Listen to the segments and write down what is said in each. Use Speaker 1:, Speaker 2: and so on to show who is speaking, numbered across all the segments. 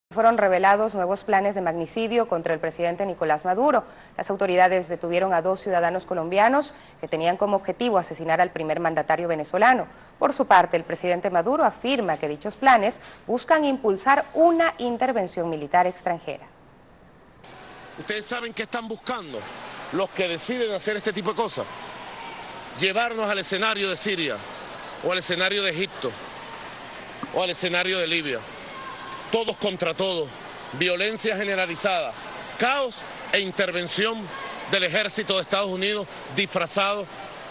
Speaker 1: Fueron revelados nuevos planes de magnicidio contra el presidente Nicolás Maduro. Las autoridades detuvieron a 2 ciudadanos colombianos que tenían como objetivo asesinar al primer mandatario venezolano. Por su parte, el presidente Maduro afirma que dichos planes buscan impulsar una intervención militar extranjera.
Speaker 2: ¿Ustedes saben qué están buscando los que deciden hacer este tipo de cosas? Llevarnos al escenario de Siria, o al escenario de Egipto, o al escenario de Libia. Todos contra todos, violencia generalizada, caos e intervención del ejército de Estados Unidos disfrazado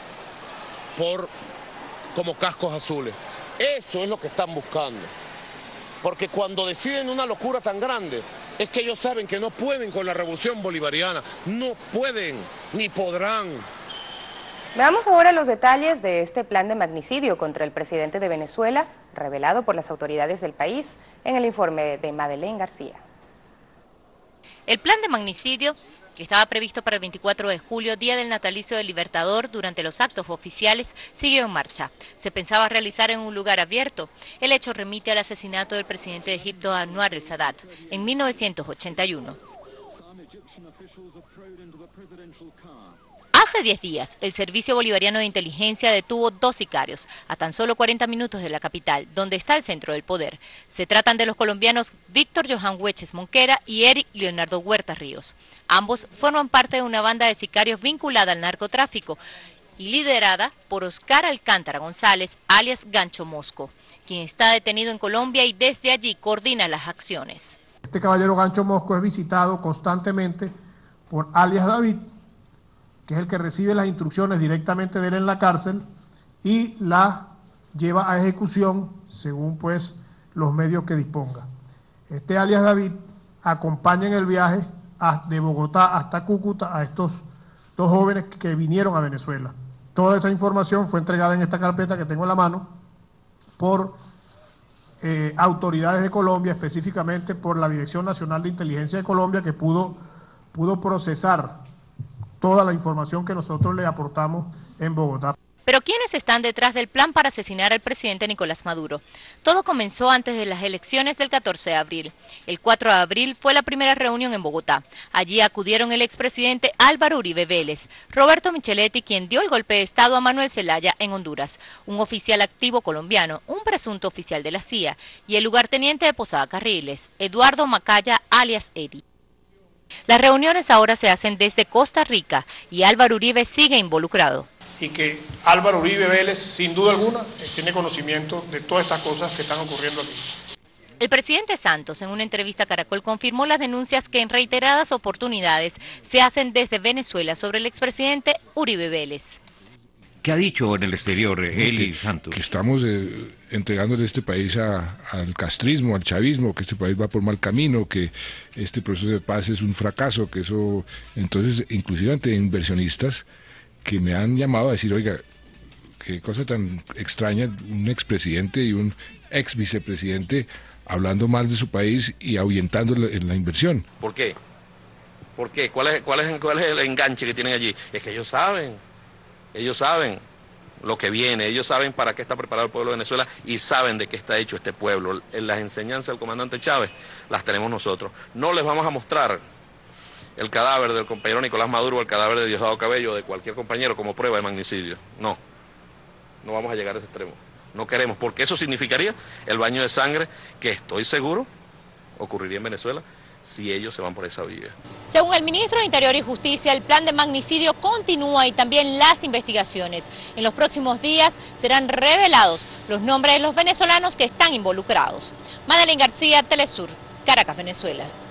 Speaker 2: como cascos azules. Eso es lo que están buscando. Porque cuando deciden una locura tan grande, es que ellos saben que no pueden con la revolución bolivariana, no pueden ni podrán.
Speaker 1: Veamos ahora los detalles de este plan de magnicidio contra el presidente de Venezuela, revelado por las autoridades del país en el informe de Madeleine García.
Speaker 3: El plan de magnicidio, que estaba previsto para el 24 de julio, día del natalicio del Libertador, durante los actos oficiales, siguió en marcha. Se pensaba realizar en un lugar abierto. El hecho remite al asesinato del presidente de Egipto, Anwar el-Sadat, en 1981. Hace 10 días, el Servicio Bolivariano de Inteligencia detuvo 2 sicarios, a tan solo 40 minutos de la capital, donde está el centro del poder. Se tratan de los colombianos Víctor Johan Hueches Monquera y Eric Leonardo Huerta Ríos. Ambos forman parte de una banda de sicarios vinculada al narcotráfico y liderada por Oscar Alcántara González, alias Gancho Mosco, quien está detenido en Colombia y desde allí coordina las acciones.
Speaker 4: Este caballero Gancho Mosco es visitado constantemente por alias David, que es el que recibe las instrucciones directamente de él en la cárcel y la lleva a ejecución según pues los medios que disponga. Este alias David acompaña en el viaje de Bogotá hasta Cúcuta a estos 2 jóvenes que vinieron a Venezuela. Toda esa información fue entregada en esta carpeta que tengo en la mano por autoridades de Colombia, específicamente por la Dirección Nacional de Inteligencia de Colombia, que pudo procesar toda la información que nosotros le aportamos en Bogotá.
Speaker 3: Pero ¿quiénes están detrás del plan para asesinar al presidente Nicolás Maduro? Todo comenzó antes de las elecciones del 14 de abril. El 4 de abril fue la primera reunión en Bogotá. Allí acudieron el expresidente Álvaro Uribe Vélez, Roberto Micheletti, quien dio el golpe de Estado a Manuel Zelaya en Honduras, un oficial activo colombiano, un presunto oficial de la CIA, y el lugarteniente de Posada Carriles, Eduardo Macaya, alias Eddie. Las reuniones ahora se hacen desde Costa Rica y Álvaro Uribe sigue involucrado.
Speaker 4: Y que Álvaro Uribe Vélez, sin duda alguna, tiene conocimiento de todas estas cosas que están ocurriendo aquí.
Speaker 3: El presidente Santos, en una entrevista a Caracol, confirmó las denuncias que en reiteradas oportunidades se hacen desde Venezuela sobre el expresidente Uribe Vélez.
Speaker 5: ¿Qué ha dicho en el exterior él y Santos?
Speaker 6: Que estamos entregándole este país al castrismo, al chavismo, que este país va por mal camino, que este proceso de paz es un fracaso, que eso... Entonces, inclusive ante inversionistas que me han llamado a decir, oiga, qué cosa tan extraña, un expresidente y un ex vicepresidente hablando mal de su país y ahuyentando la inversión.
Speaker 7: ¿Por qué? ¿Por qué? ¿Cuál es el enganche que tienen allí? Es que ellos saben lo que viene, ellos saben para qué está preparado el pueblo de Venezuela y saben de qué está hecho este pueblo. En las enseñanzas del comandante Chávez las tenemos nosotros. No les vamos a mostrar el cadáver del compañero Nicolás Maduro o el cadáver de Diosdado Cabello o de cualquier compañero como prueba de magnicidio. No vamos a llegar a ese extremo. No queremos, porque eso significaría el baño de sangre que estoy seguro ocurriría en Venezuela si ellos se van por esa vía.
Speaker 3: Según el ministro de Interior y Justicia, el plan de magnicidio continúa y también las investigaciones. En los próximos días serán revelados los nombres de los venezolanos que están involucrados. Madeleine García, Telesur, Caracas, Venezuela.